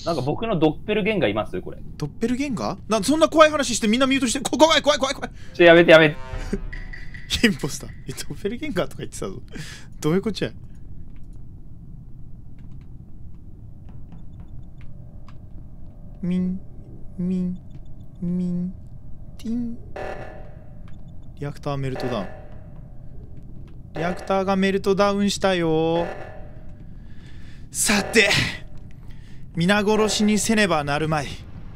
なんか僕のドッペルゲンガーいますこれ。 ドッペルゲンガー？そんな怖い話してみんなミュートして、怖い。 やめてやめて。 インポスター。ドッペルゲンガーとか言ってたぞ。どういうこっちゃ。ミン、ティン。リアクターメルトダウン。リアクターがメルトダウンしたよ。さて、皆殺しにせねばなるまい。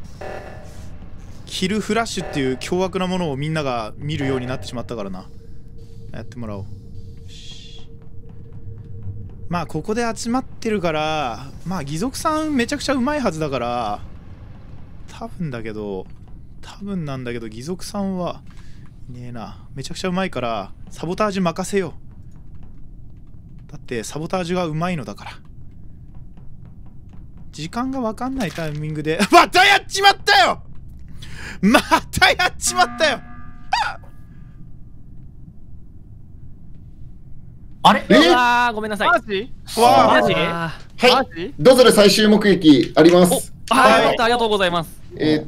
キルフラッシュっていう凶悪なものをみんなが見るようになってしまったからな。やってもらおう。まあここで集まってるから、まあ義賊さんめちゃくちゃうまいはずだから、多分なんだけど義賊さんはいねえな。めちゃくちゃうまいからサボタージュ任せよう。だってサボタージュがうまいのだから。時間が分かんないタイミングでまたやっちまったよ。 あれ？ ごめんなさい。 マジ？ マジ？ はい。ドズル最終目撃あります。 ありがとうございます。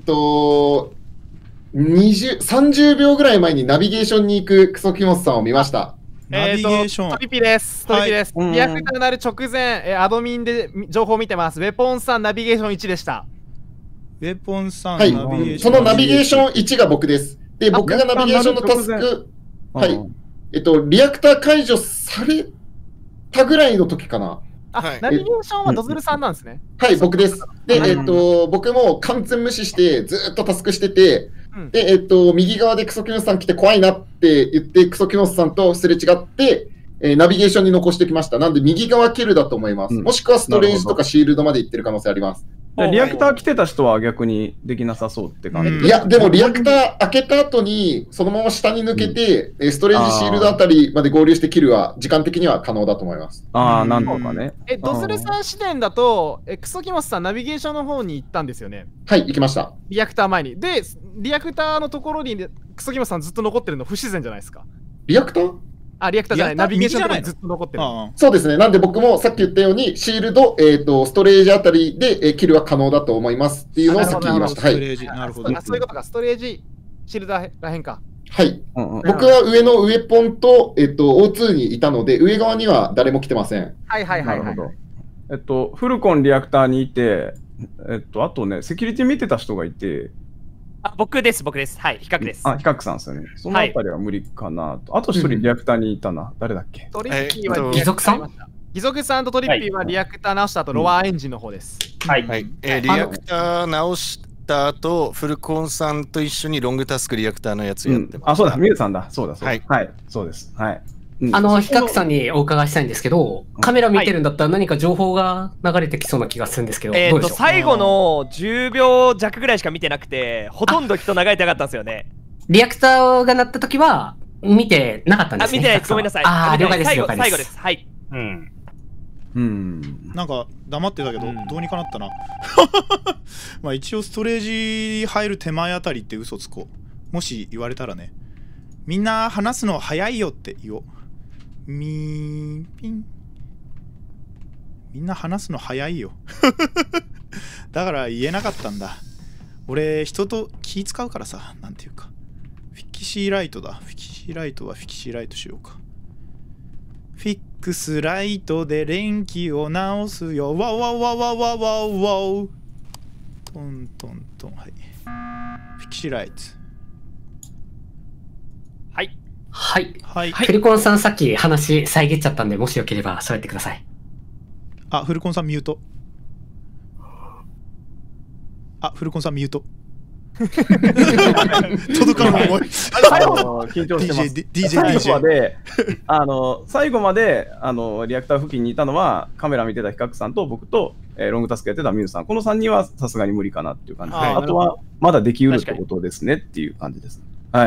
30秒ぐらい前にナビゲーションに行くクソキモスさんを見ました。 ナビゲーション。 トリピです。リアクターになる直前、アドミンで情報を見てます。ウェポンさんナビゲーション1でした。 ウェポンさん、 はい、そのナビゲーション1が僕です。で、僕がナビゲーションのタスク、はい、リアクター解除されたぐらいの時かな。 ナビゲーションはドズルさんなんですね。 はい、僕です。で、僕も完全無視してずっとタスクしてて、で、右側でクソキモスさん来て怖いなって言って、クソキモスさんとすれ違って、ナビゲーションに残してきました。なんで、右側キルだと思います。もしくはストレージとかシールドまで行ってる可能性あります。 リアクター来てた人は逆にできなさそうって感じ。 いや、でもリアクター開けた後に、そのまま下に抜けて、ストレージシールドあたりまで合流してキルは、時間的には可能だと思います。 なんとかね。 ドズルさん視点だと、クソキモスさんナビゲーションの方に行ったんですよね。 はい、行きました。 リアクター前に。で、リアクターのところにクソキモスさんずっと残ってるの不自然じゃないですか。 リアクター？ リアクターじゃない、ナビゲーションのところにずっと残ってる。 そうですね。なんで僕もさっき言ったように、シールド、ストレージあたりで、キルは可能だと思いますっていうのをさっき言いました。はい。 なるほど。 そういうことか、ストレージ、シールドらへんか。 はい。僕は上のウェポンと、O2 にいたので、上側には誰も来てません。 はい。 フルコンリアクターにいて、あとね、セキュリティ見てた人がいて、 僕です。はい、比較です。 比較さんですよね。そのあたりは無理かなと。あと一人リアクターにいたな。誰だっけ？ トリッピーは義賊さん？ 義賊さんとトリッピーはリアクター直した後、ロワーエンジンの方です。 はい。リアクター直した後、フルコンさんと一緒にロングタスクリアクターのやつやってます。 そうだ、ミュウさんだ。そうだ。 はい。 そうです。はい。 比較さんにお伺いしたいんですけど、カメラ見てるんだったら何か情報が流れてきそうな気がするんですけど、どうでしょう？ 最後の10秒弱ぐらいしか見てなくて、ほとんど人流れてなかったんですよね。 リアクターが鳴った時は見てなかったんですね。 見てないです。ごめんなさい。 了解です。 最後です。はい。 なんか黙ってたけど、どうにかなったな。まあ一応ストレージ入る手前あたりって嘘つこう。もし言われたらね。みんな話すの早いよって言おう。みんな話すの早いよ。だから言えなかったんだ。俺人と気使うからさ、なんていうか。フィキシーライトだ。フィキシーライトはフィキシーライトしようか。フィックスライトで電気を直すよ。ワワワワワワワ。トントントン。はい。フィキシーライト。 はい。フルコンさんさっき話遮っちゃったんで、もしよければ喋ってください。 フルコンさんミュート。フルコンさんミュート。届かない思い。 緊張してます。 DJ。 最後までリアクター付近にいたのはカメラ見てた比較さんと僕とロングタスクやってたミュウさん。この3人はさすがに無理かなっていう感じで、あとはまだできうるってことですねっていう感じです。はい。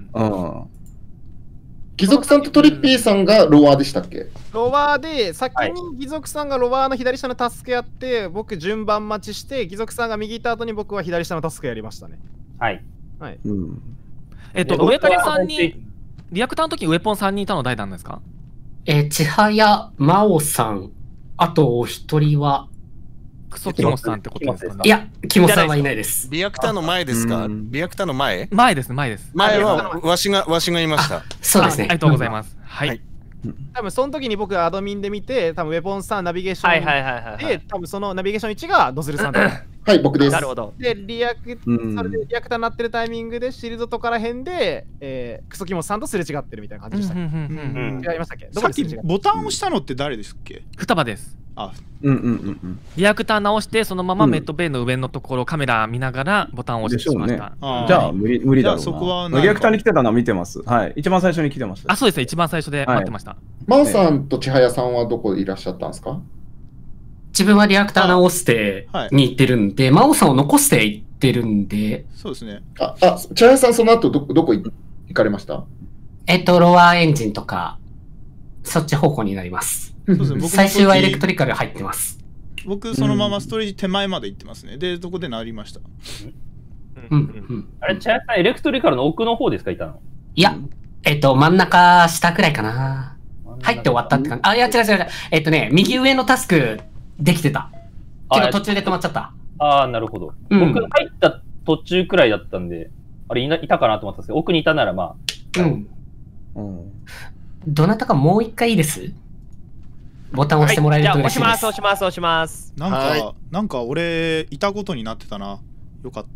義賊さんとトリッピーさんがロワーでしたっけ？ ロワーで、先に義賊さんがロワーの左下のタスクやって、僕順番待ちして、義賊さんが右行った後に僕は左下のタスクやりましたね。 はい。 上谷さんに、リアクターの時にウェポン3人いたの誰なんですか？ 千早、真央さん、あとお一人は、 クソキモスさんってことですかね。 いや、キモさんはいないです。 リアクターの前ですか？リアクターの前？ 前です、前です。 前はわしがいました。 そうですね。 ありがとうございます。はい。 多分その時に僕アドミンで見て、多分ウェポンさんナビゲーションで、多分そのナビゲーション1がドズルさんだ。 はい、僕です。 なるほど。で、それでリアクターになってるタイミングで、シールドとから辺で、クソキモさんとすれ違ってるみたいな感じでした。違いましたっけ？ さっきボタンを押したのって誰ですっけ？ 双葉です。 あ、 リアクター直して、そのままメッドベイの上のところ、カメラ見ながらボタンを押してしました。 じゃあ、無理だろうな。リアクターに来てたのは見てます。はい。一番最初に来てました。 あ、そうですね。一番最初で待ってました。 真央さんと千早さんはどこいらっしゃったんですか？ 自分はリアクター直してに行ってるんで、真央さんを残して行ってるんで。 そうですね。 千早さんその後どこ行かれました？ ロワーエンジンとか、そっち方向になります。最終はエレクトリカル入ってます。 僕、そのままストレージ手前まで行ってますね。で、そこでなりました。 あれ、茶屋さん、エレクトリカルの奥の方ですか、いたの？ いや、真ん中下くらいかな。入って終わったって感じ。あ、いや、違う。右上のタスクできてた。けど途中で止まっちゃった。 ああ、なるほど。僕、入った途中くらいだったんで、あれ、いたかなと思ったんですけど、奥にいたならまあ。 どなたかもう一回いいです？ボタンを押してもらえると嬉しいです。 じゃあ押します。 なんか俺いたことになってたな。よかった。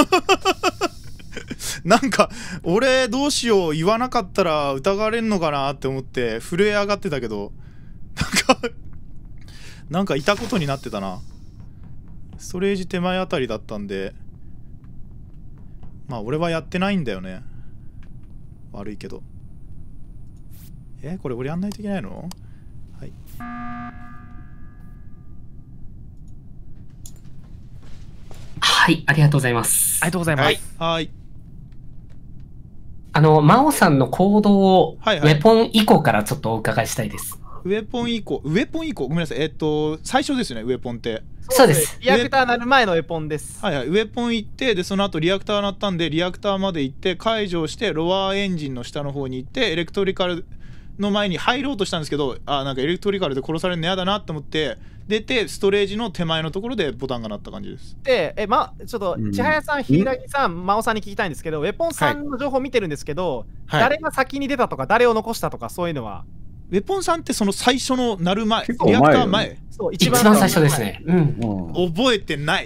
なんか俺どうしよう、言わなかったら疑われんのかなって思って震え上がってたけど、なんかいたことになってたな。ストレージ手前あたりだったんで、まあ俺はやってないんだよね。悪いけど。これ俺やんないといけないの？はい。 はい、ありがとうございます。 ありがとうございます。 はい。 真央さんの行動を、ウェポン以降からちょっとお伺いしたいです。 ウェポン以降、ごめんなさい。最初ですよね、ウェポンって。 そうです。 リアクターなる前のウェポンです。 はいはい、ウェポン行って、で、その後リアクター鳴ったんで、リアクターまで行って、解除して、ロワーエンジンの下の方に行って、エレクトリカルの前に入ろうとしたんですけど、なんかエレクトリカルで殺されるの嫌だなと思って、出て、ストレージの手前のところでボタンが鳴った感じです。 で、ちょっと、千早さん、柊さん、真央さんに聞きたいんですけど、ウェポンさんの情報見てるんですけど、誰が先に出たとか、誰を残したとか、そういうのは。 ウェポンさんってその最初の鳴る前、リアクター前。 そう、一番最初ですね。 覚えてない。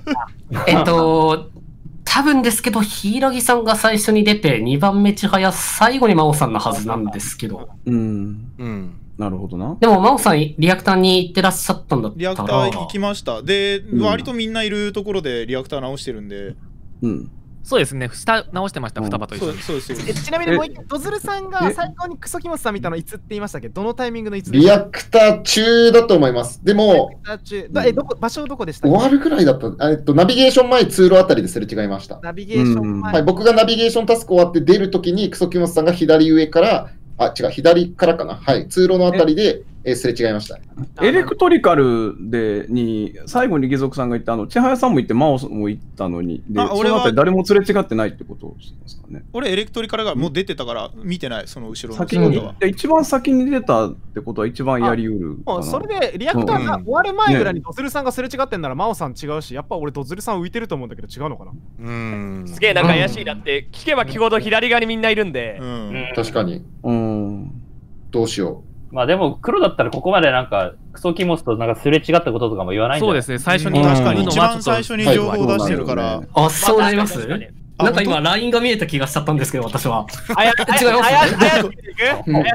多分ですけど、柊さんが最初に出て、2番目千早、最後に真央さんのはずなんですけど。 なるほどな。 でも真央さん、リアクターに行ってらっしゃったんだったら。 リアクター行きました。で、割とみんないるところでリアクター直してるんで。 そうですね、下直してました、双葉と一緒に。 そうです。 ちなみにもう一回、ドズルさんが最後にクソキモスさん見たのいつって言いましたっけ？どのタイミングのいつ？ リアクター中だと思います。でも、 場所どこでしたっけ？終わるぐらいだった。ナビゲーション前、通路あたりですれ違いました。 ナビゲーション前。 はい、僕がナビゲーションタスク終わって出るときに、クソキモスさんが左上から、左からかな。はい、通路のあたりですれ違いました。 エレクトリカルに最後に義足さんが言った、千早さんも行って、真央も行ったのに、でそのあたり誰もすれ違ってないってことですかね。 俺、エレクトリカルがもう出てたから、見てない、その後ろの先に一番先に出たってことは一番やりうるかな。 それで、リアクターが終わる前ぐらいにドズルさんがすれ違ってんなら、真央さん違うし、やっぱ俺、ドズルさん浮いてると思うんだけど、違うのかな。 すげえなんか怪しいなって、聞けば聞くほど左側にみんないるんで。 確かに。どうしよう。 まあでも黒だったらここまでなんかクソキモスとなんかすれ違ったこととかも言わないんじゃない？ そうですね、最初に確かに一番最初に情報を出してるから。 あ、そうなります？なんか今 LINE が見えた気がしちゃったんですけど、私は。違います。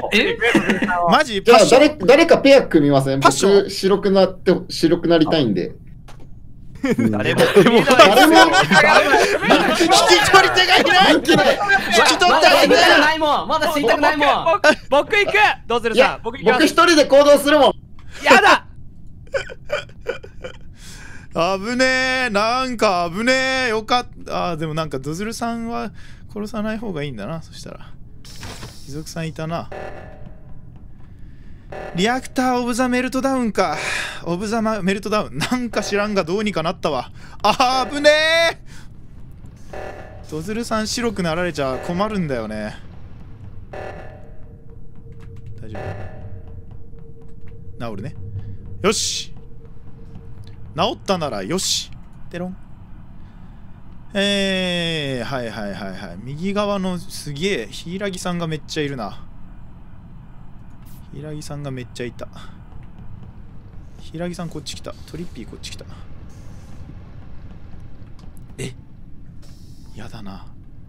マジ？ じゃあ誰かペア組みません？僕白くなりたいんで。 誰も引き取り手がいない。引き取ってあげて。 まだ知りたくないもん。 僕行く。どうするさん。僕一人で行動するもん。 やだ。 危ねえ、なんか危ねえ。よかった。でもなんかドズルさんは殺さない方がいいんだな。そしたら貴族さんいたな。リアクターオブザメルトダウンか。オブザメルトダウン。なんか知らんがどうにかなったわ。危ねえ。ドズルさん白くなられちゃ困るんだよね。大丈夫。治るね。よし。 治ったならよし。てろん。はいはいはいはい。右側のすげえ、柊さんがめっちゃいるな。柊さんがめっちゃいた。柊さんこっち来た。トリッピーこっち来た。やだな。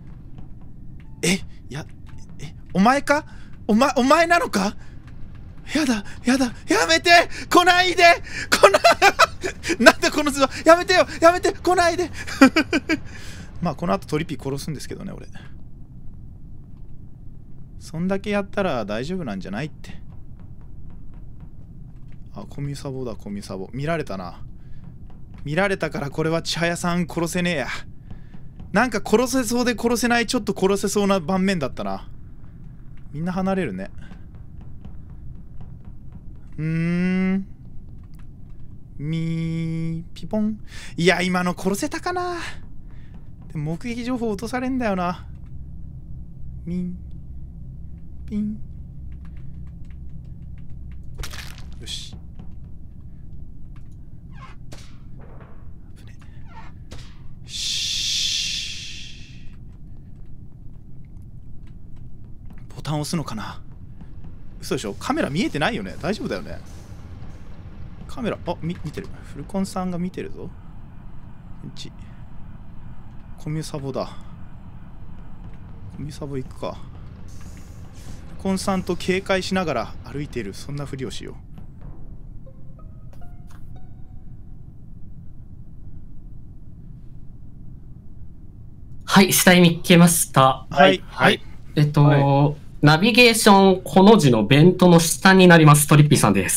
お前か？お前なのか？やだ、やめて！来ないで！なんだこの図は！やめてよ！やめて！来ないで！まあ、この後トリッピー殺すんですけどね、俺。そんだけやったら大丈夫なんじゃないって。あ、コミュサボだ、コミュサボ。見られたな。見られたからこれは千早さん殺せねえや。なんか殺せそうで殺せない、ちょっと殺せそうな盤面だったな。みんな離れるね。ピポン。いや、今の殺せたかな。でも目撃情報落とされんだよな。ピン。よし。ボタン押すのかな。嘘でしょ。カメラ見えてないよね。大丈夫だよね。カメラ、見てる。フルコンさんが見てるぞ。コミュサボだ。コミュサボ行くか。フルコンさんと警戒しながら歩いている。そんなふりをしよう。 はい、死体見つけました。 はい。 ナビゲーション、この字のベントの下になります。トリッピーさんです。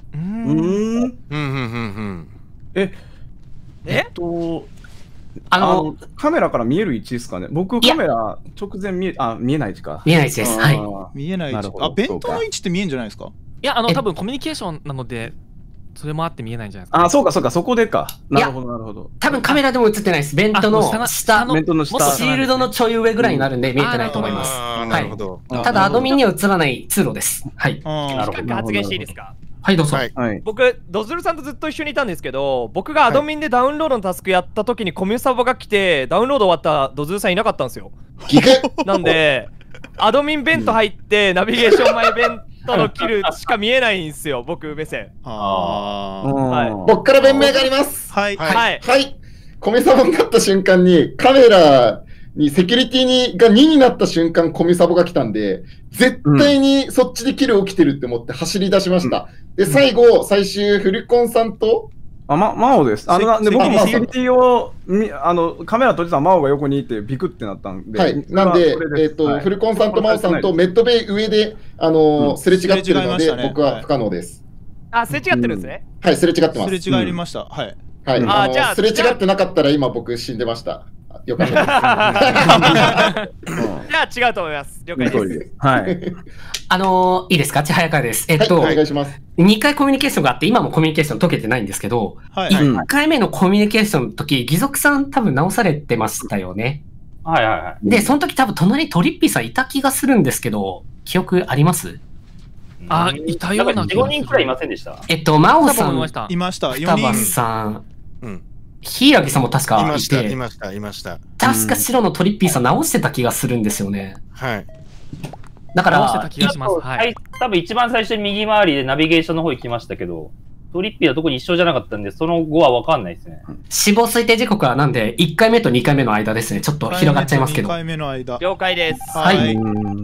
カメラから見える位置ですかね。僕、カメラ直前見えない位置か。 見えない位置です。はい。 見えない位置。ベントの位置って見えんじゃないですか？ いや、多分コミュニケーションなので、それもあって見えないんじゃないですか。 そうか、そこでか。なるほど、なるほど。 多分カメラでも映ってないです。ベントの下、シールドのちょい上ぐらいになるんで見えてないと思います。 なるほど。 ただ、アドミンには映らない通路です。はい。 発言していいですか？ はい、どうぞ。 僕、ドズルさんとずっと一緒にいたんですけど、僕がアドミンでダウンロードのタスクやった時にコミュサボが来て、ダウンロード終わったドズルさんいなかったんですよ。なんで、アドミンベント入って、ナビゲーション前ベントのキルしか見えないんですよ、僕目線。 僕から弁明があります。 はい。 コミュサボになった瞬間に、カメラにセキュリティが2になった瞬間、コミュサボが来たんで、絶対にそっちでキル起きてるって思って走り出しました。で、最終、フルコンさんと、 マオです。で僕もセキュリティをカメラ閉じたらマオが横にいてビクってなったんで。 はい。なんで、フルコンさんとマオさんとメッドベイ上ですれ違ってるので、僕は不可能です。 すれ違ってるんですね。 はい、すれ違ってます。 すれ違いました。はい。 はい。じゃあ、すれ違ってなかったら今僕死んでました。よかった。じゃあ違うと思います。了解です。 はい。いいですか？千早からです。 お願いします。 2回コミュニケーションがあって、今もコミュニケーション解けてないんですけど、1回目のコミュニケーションの時、義足さん多分直されてましたよね。で、その時多分隣にトリッピーさんいた気がするんですけど、記憶あります？ いたような。 4、5人くらいいませんでした？ 真央さん、 いました。 双葉さん、柊さんも確かいて、 いました。 確か白のトリッピーさん直してた気がするんですよね。 はい。 だから、 多分一番最初に右回りでナビゲーションの方行きましたけど、トリッピーは特に一緒じゃなかったんで、その後は分かんないですね。 死亡推定時刻はなんで、1回目と2回目の間ですね。ちょっと広がっちゃいますけど。 2回目の間。 了解です。 はい。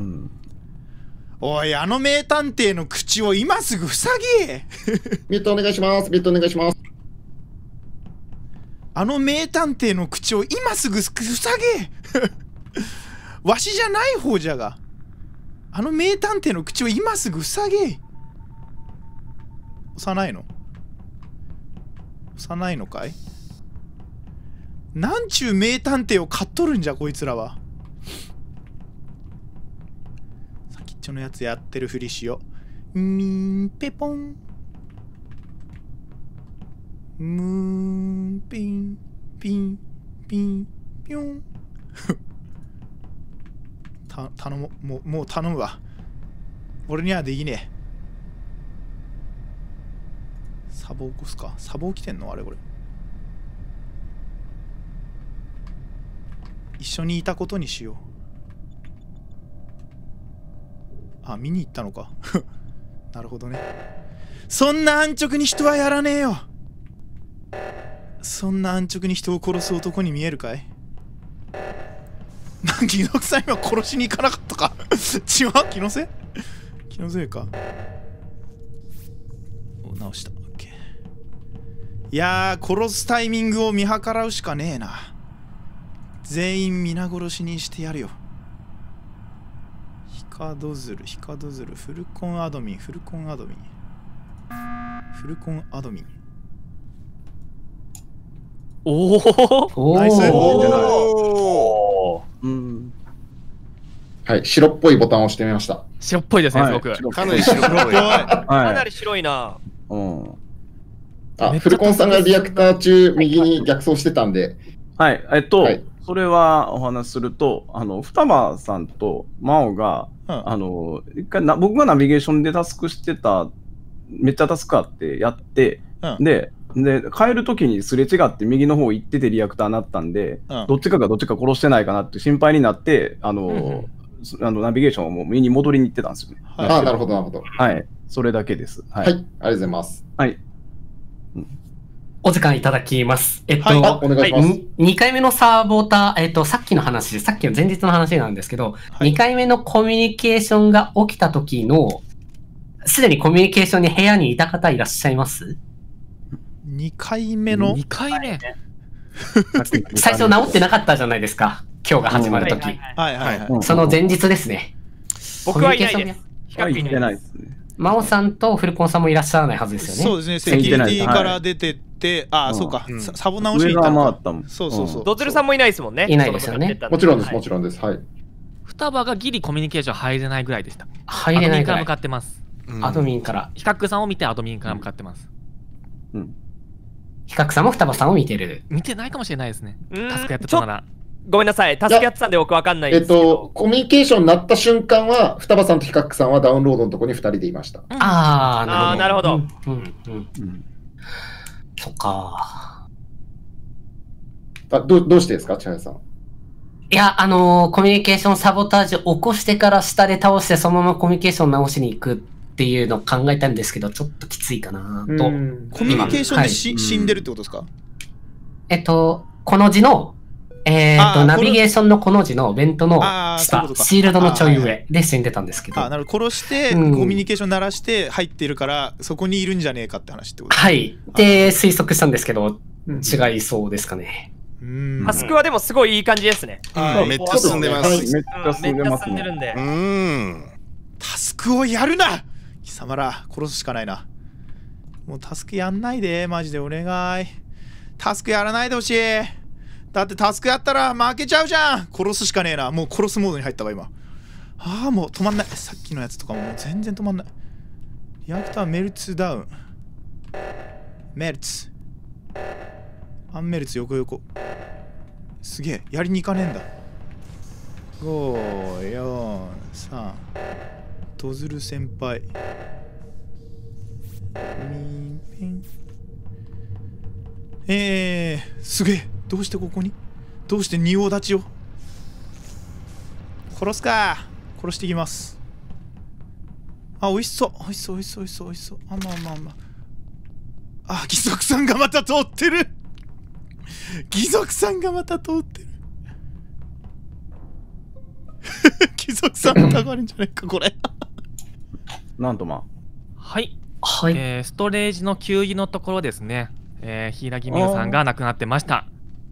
おい、あの名探偵の口を今すぐ塞げ。 ミュートお願いします。 あの名探偵の口を今すぐ塞げ。わしじゃない方じゃが。あの名探偵の口を今すぐ塞げ。押さないの？押さないのかい？なんちゅう名探偵を買っとるんじゃこいつらは。先っちょのやつやってるふりしよう。ミンペポン。ムーンピンピンピンピョン。頼む、もう頼むわ。俺にはできねえ。サボ起こすか。サボ起きてんのあれこれ。一緒にいたことにしよう。あ、見に行ったのか。なるほどね。そんな安直に人はやらねえよ。そんな安直に人を殺す男に見えるかい。義賊さん今殺しに行かなかったか。違う、気のせい気のせいか。お、直した。オッケー。いやー、殺すタイミングを見計らうしかねえな。全員皆殺しにしてやるよ。ヒカドズル、ヒカドズル、フルコンアドミン、フルコンアドミン、フルコンアドミン。 おお、 ナイス。 はい、白っぽいボタンを押してみました。 白っぽいですね、すごく。 かなり白っぽい。 かなり白いな。 あ、フルコンさんがリアクター中、右に逆走してたんで。 はい、それはお話しすると、双葉さんと真央が、一回僕がナビゲーションでタスクしてた、めっちゃタスクあってやって、で、帰るときにすれ違って右の方行っててリアクターになったんで、どっちかがどっちか殺してないかなって心配になって、ナビゲーションをもう右に戻りに行ってたんですよね。 あ、なるほど、なるほど。 はい、それだけです。 はい、ありがとうございます。 はい。 お時間いただきます。 お願いします。 2回目のサボター、さっきの話、さっきの前日の話なんですけど、2回目のコミュニケーションが起きた時の、すでにコミュニケーションに部屋にいた方いらっしゃいます？ 2 回目の ?2 回目最初治ってなかったじゃないですか。今日が始まる時。その前日ですね。 僕はいないです。比較的いないですね。 真央さんとフルコンさんもいらっしゃらないはずですよね。 そうですね、セキュリティから出てって、あ、そうか、サボ直しに行ったのか。そうそうそう。 ドズルさんもいないですもんね。 いないですよね。 もちろんです、もちろんです。はい。 双葉がギリコミュニケーション入れないぐらいでした。 入れないぐらい。 アドミンから向かってます。 アドミンから。 ヒカックさんを見てアドミンから向かってます。 ヒカックさんも双葉さんを見てる。 見てないかもしれないですね。タスクやってたなら。ごめんなさい、タスクやってたんで僕わかんないですけど。 コミュニケーションになった瞬間は、双葉さんとヒカックさんはダウンロードのところに2人でいました。 ああ、 なるほど。 そっか。 どうしてですか、千早さん。 いや、コミュニケーションサボタージュ起こしてから下で倒してそのままコミュニケーション直しに行くっていうのを考えたんですけど、ちょっときついかなと。コミュニケーションで死んでるってことですか？ この字の、ナビゲーションのこの字のベントの下、シールドのちょい上で死んでたんですけど。 なるほど。殺して、コミュニケーション鳴らして入っているから、そこにいるんじゃねえかって話ってことですか？ はい。で、推測したんですけど、違いそうですかね。 タスクはでもすごいいい感じですね。 めっちゃ進んでます。 めっちゃ進んでます進んでるんで。 タスクをやるな！貴様ら、殺すしかないな。もうタスクやんないで、マジでお願い。タスクやらないでほしい。だってタスクやったら負けちゃうじゃん。殺すしかねえな。もう殺すモードに入ったわ今。もう止まんない。さっきのやつとかもう全然止まんない。リアクターメルツダウン。メルツ。アンメルツ横横。すげえ、やりに行かねえんだ。5、4、3。ドズル先輩。すげえ。どうしてここに？どうして仁王立ちを？殺すか。殺していきます。美味しそう。美味しそう、美味しそう、美味しそう、美味しそう。義賊さんがまた通ってる。義賊さんがまた通ってる。義賊さんがたがるんじゃないか、これ。 なんとまあ。はい。ストレージの給油のところですね。柊美優さんが亡くなってました。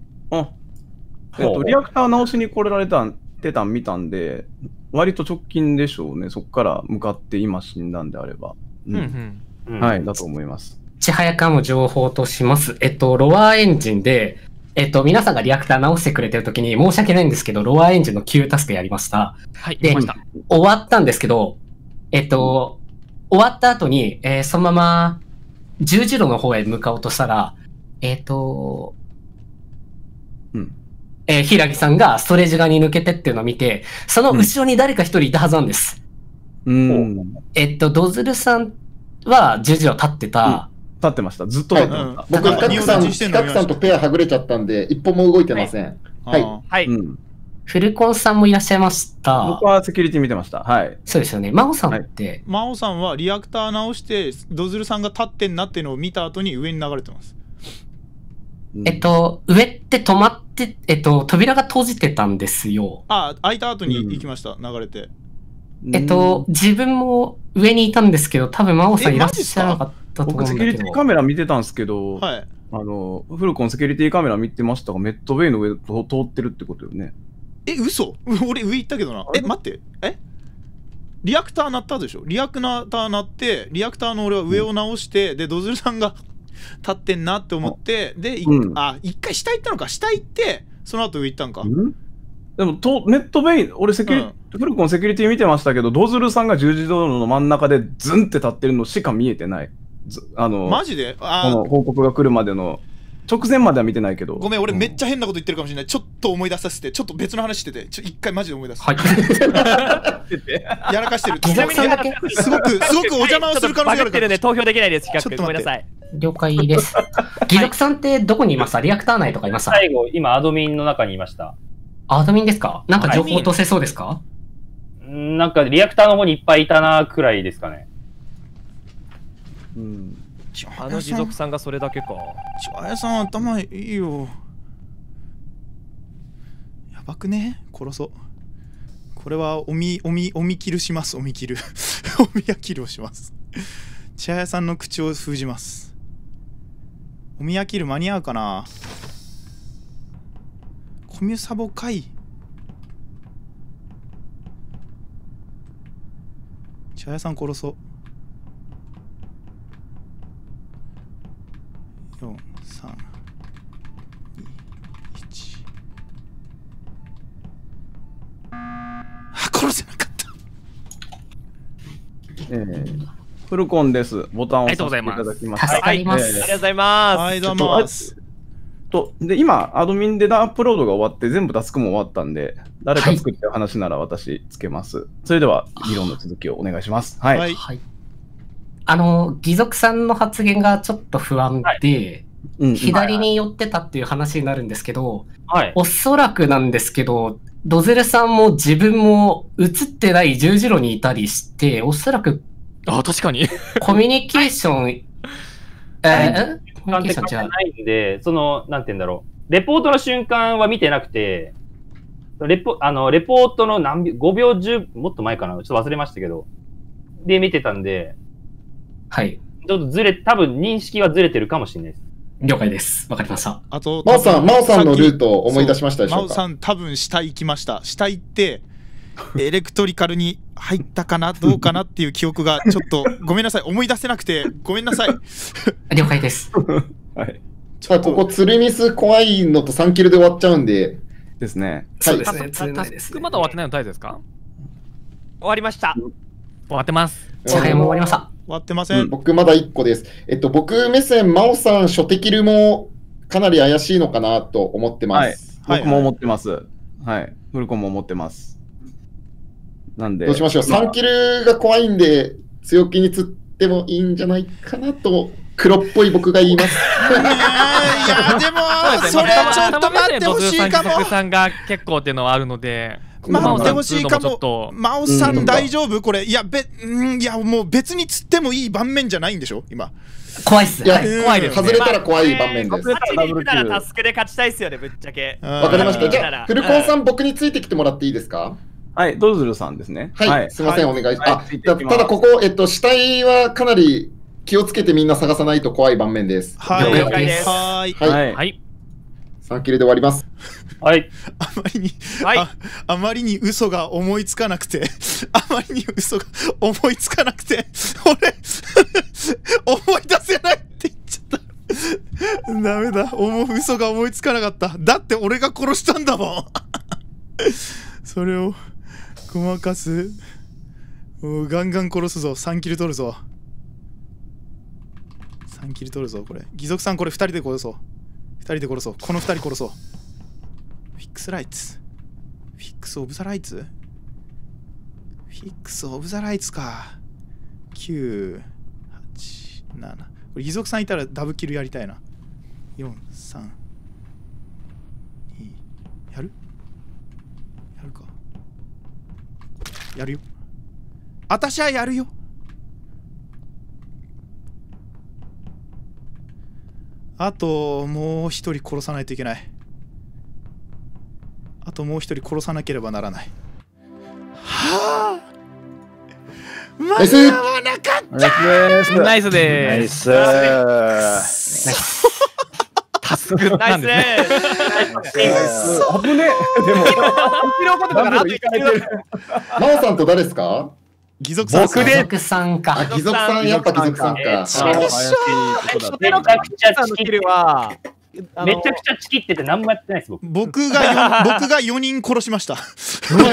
リアクター直しに来られたん見たんで、割と直近でしょうね。そこから向かって今死んだんであれば。はい、だと思います。 ちはやかも情報とします。ロワーエンジンで、皆さんがリアクター直してくれてるときに申し訳ないんですけど、ロワーエンジンの Q タスクやりました。 はい、 で、終わったんですけど、終わった後に、そのまま十字路の方へ向かおうとしたら、柊さんがストレージ側に抜けてっていうのを見て、その後ろに誰か一人いたはずなんです。ドズルさんは十字路立ってた。 立ってました。ずっと立ってました。 僕、ヒカクさんとペアはぐれちゃったんで、一歩も動いてません。はい。 はい。フルコンさんもいらっしゃいました。 僕はセキュリティ見てました。はい。 そうですよね。真央さんって。 真央さんはリアクター直して、ドズルさんが立ってんなっていうのを見た後に上に流れてます。 上って止まって、扉が閉じてたんですよ。 開いた後に行きました、流れて。 自分も上にいたんですけど、多分真央さんいらっしゃらなかったと思うんだけど。 僕セキュリティカメラ見てたんですけど、 はい。 フルコンセキュリティカメラ見てましたが、メットウェイの上通ってるってことよね。 嘘俺上行ったけどな。待って。リアクター鳴ったでしょ。リアクター鳴って、リアクターの俺は上を直して、で、ドズルさんが立ってんなって思って、で、一回下行ったのか。下行って、その後上行ったんか。 でも、ネットベイン、俺フルコンセキュリティ見てましたけど、ドズルさんが十字道路の真ん中でズンって立ってるのしか見えてない。 マジでこの報告が来るまでの、直前までは見てないけど。 ごめん、俺めっちゃ変なこと言ってるかもしれない。ちょっと思い出させて、ちょっと別の話してて、一回マジで思い出す。はい。やらかしてる。 ちなみにすごくお邪魔をする可能性があるから。 投票できないです、企画。ごめんなさい。 了解です。義賊さんってどこにいました？リアクター内とかいました？ 最後、今アドミンの中にいました。 アドミンですか？なんか情報落とせそうですか？ なんかリアクターの方にいっぱいいたなくらいですかね。 義賊さんがそれだけか。 ちわやさん頭いいよ。やばくね？殺そう。これはおみキルします。おみキル。おみやキルをします。ちわやさんの口を封じます。おみやキル間に合うかな？コミュサボかい。ちわやさん殺そう。4、3、2、1。殺せなかった。 フルコンです。ボタンを押させていただきます。 助かります。 ありがとうございます。 はい、どうも。 で、今、アドミンでアップロードが終わって、全部タスクも終わったんで、誰か作ってる話なら私つけます。それでは、議論の続きをお願いします。はい。 義賊さんの発言がちょっと不安で、左に寄ってたっていう話になるんですけど、おそらくなんですけど、ドズルさんも自分も映ってない十字路にいたりして、おそらく、 確かに。 コミュニケーション、コミュニケーションじゃないんで、なんて言うんだろう。レポートの瞬間は見てなくて、レポートの5秒10、もっと前かな、ちょっと忘れましたけど、で見てたんで、 はい。 ちょっと多分認識はずれてるかもしれないです。 了解です。わかりました。 あと、真央さんのルートを思い出しましたでしょうか？ 真央さん多分下行きました。下行って、エレクトリカルに入ったかなどうかなっていう記憶がちょっとごめんなさい。思い出せなくてごめんなさい。 了解です。 はい。 ここツルミス怖いのと3キルで終わっちゃうんで。 ですね。 そうですね。 タスクまだ終わってないの誰ですか？ 終わりました。 終わってます。 もう終わりました。 終わってません。 僕まだ1個です。僕目線、真央さん、初手キルもかなり怪しいのかなと思ってます。 僕も思ってます。はい。フルコンも思ってます。なんで。 どうしましょう。3キルが怖いんで、強気に釣ってもいいんじゃないかなと、黒っぽい僕が言います。 いや、でも、それちょっと待ってほしいかも。 義賊さんが結構っていうのはあるので。 待ってほしいかも。真央さん大丈夫これ。いや、もう別に釣ってもいい盤面じゃないんでしょ今。 怖いっす。 いや、怖いです。外れたら怖い盤面です。 勝ちに行ったらタスクで勝ちたいっすよね、ぶっちゃけ。 わかりました。じゃあ、フルコンさん、僕についてきてもらっていいですか？ はい、ドズルさんですね。 はい、すみません、お願いします。ただ、ここ、死体はかなり気をつけてみんな探さないと怖い盤面です。 はい、 了解です。 はい。 はい。 3キルで終わります。 はい。 あまりに嘘が思いつかなくて、俺、思い出せないって言っちゃった。ダメだ、嘘が思いつかなかった。だって俺が殺したんだもん。それをごまかす。ガンガン殺すぞ。3キル取るぞ。3キル取るぞ、これ。義賊さん、これ2人で殺そう。この2人殺そう。フィックスライツ。フィックスオブザライツか。9、8、7。これ義足さんいたらダブキルやりたいな。4、3、2、やるか。やるよ。私はやるよ。あともう一人殺さないといけない。あともう一人殺さなければならない。はあ、間に合わなかった。 ナイスでーす。ナイス。タスクなんですね。 危ねえ。でも、 真央さんと誰ですか？ 義足さん。 僕で。義足さんか。 義足さん、やっぱ義足さんか。 めちゃくちゃチキっては。めちゃくちゃチキってて何もやってないです。 僕が4人殺しました。 すごい。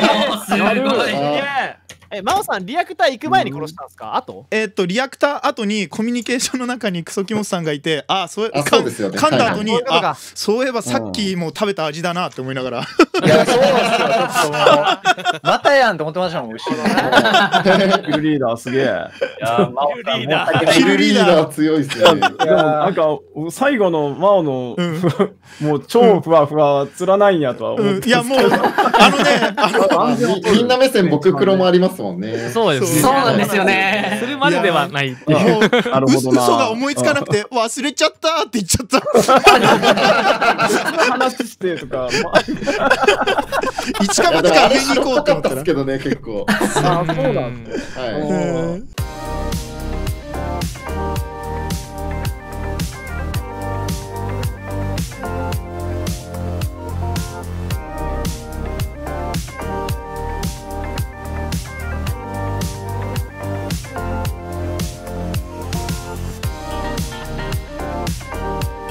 真央さん、リアクター行く前に殺したんですか？あとリアクター後にコミュニケーションの中にクソキモスさんがいて、 そうですよね。 噛んだ後に、そういえばさっきも食べた味だなって思いながら。 いや、そうですよ。ちょっとまたやんって思ってましたもん、後ろ。 キルリーダーすげえ。 キルリーダー強いっすよね。 なんか、最後の真央の、もう超ふわふわつらないんやとは思って。 いや、もう、 みんな目線僕黒もありますもんね。 そうですね。 そうなんですよね。 するまでではない。 嘘が思いつかなくて忘れちゃったって言っちゃった。 話してとか。 一か八か上に行こうと思ったら。 けどね、結構。 あ、そうなんですね。 はい。